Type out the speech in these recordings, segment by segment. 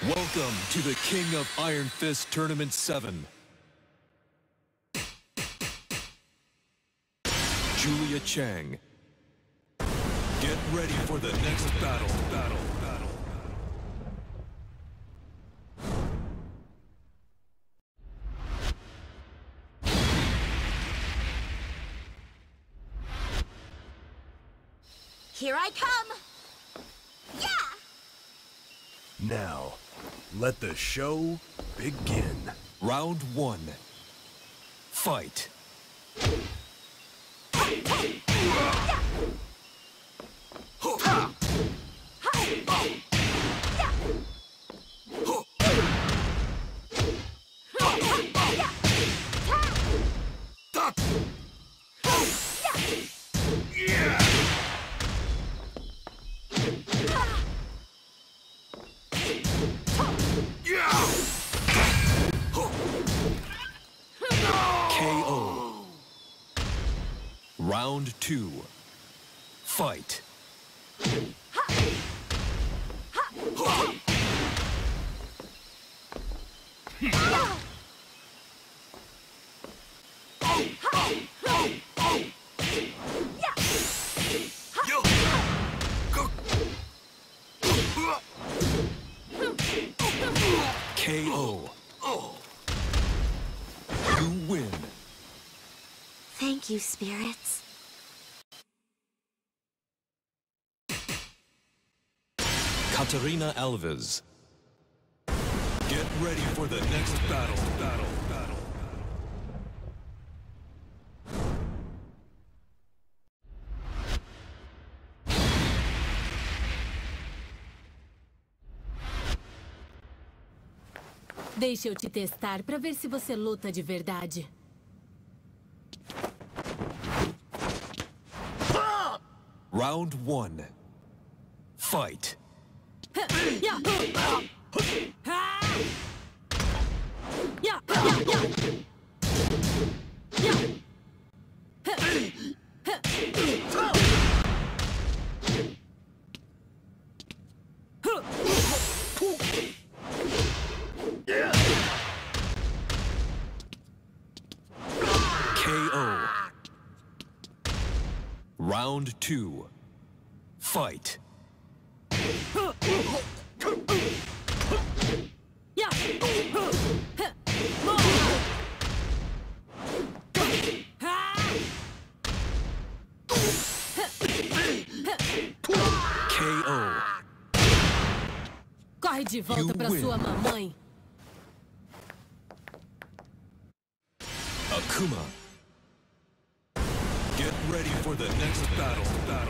Welcome to the King of Iron Fist Tournament 7. Julia Chang. Get ready for the next battle. Here I come! Yeah! Now, let the show begin. Round 1. Fight. KO. Round 2. Fight. KO. You win. Thank you, spirits. Katarina Alves. Get ready for the next battle. Deixa eu te testar pra ver se você luta de verdade. Round 1. Fight. KO. Round 2. Fight. KO. Corre de volta pra sua mamãe. Akuma. Get ready for the next battle.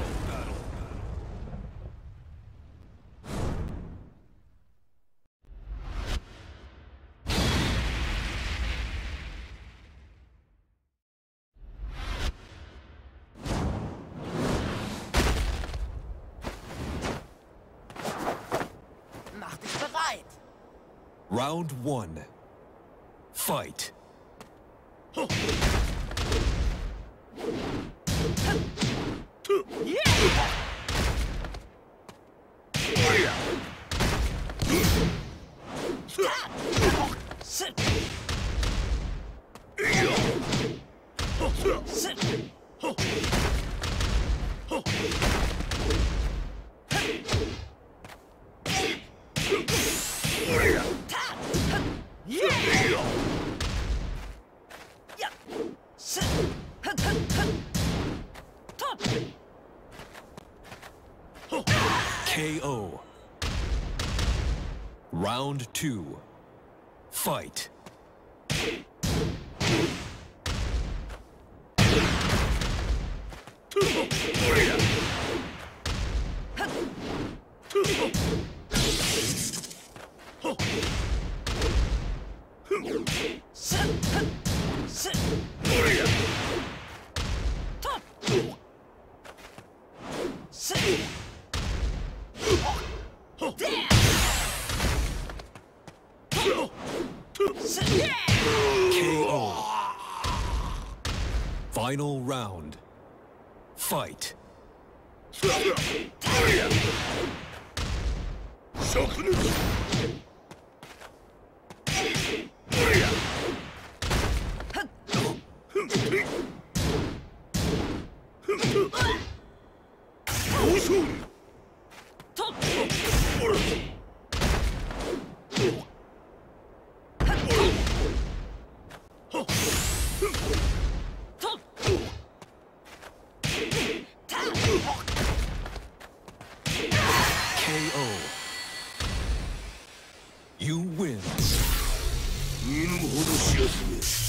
Mach dich bereit! Round 1. Fight. KO. Round 2. Fight. KO. Final round. Fight. You win. 見ぬほど知らずめ